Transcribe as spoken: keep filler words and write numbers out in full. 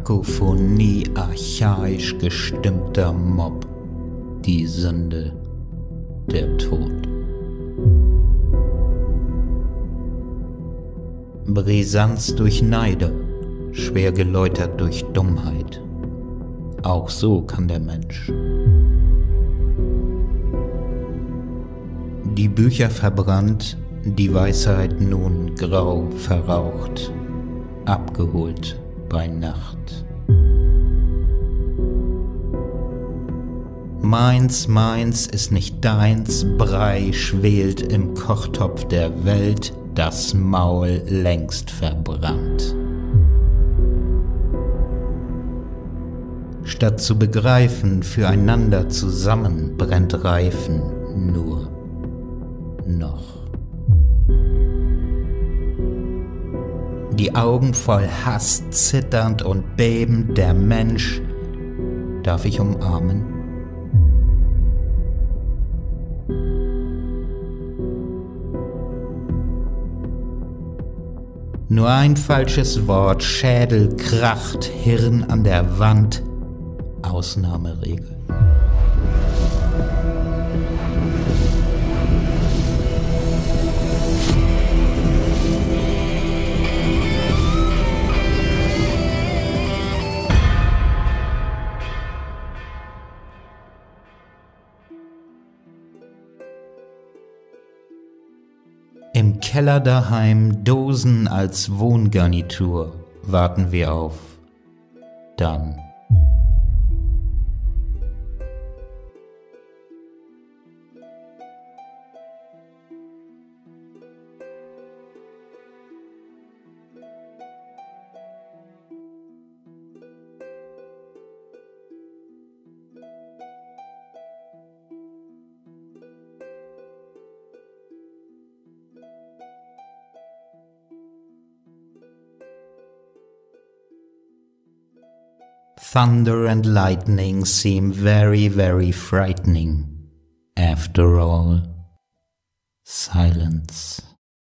Kakophonie archaisch gestimmter Mob, die Sünde, der Tod. Brisanz durch Neide, schwer geläutert durch Dummheit. Auch so kann der Mensch. Die Bücher verbrannt, die Weisheit nun grau verraucht, abgeholt bei Nacht. Meins, meins ist nicht deins, Brei schwelt im Kochtopf der Welt, das Maul längst verbrannt. Statt zu begreifen, füreinander zusammen brennt Reifen nur noch. Die Augen voll Hass, zitternd und bebend, der Mensch, darf ich umarmen? Nur ein falsches Wort, Schädel kracht, Hirn an der Wand, Ausnahmeregel. Im Keller daheim, Dosen als Wohngarnitur, warten wir auf. Dann. Thunder and lightning seem very, very frightening. After all, silence.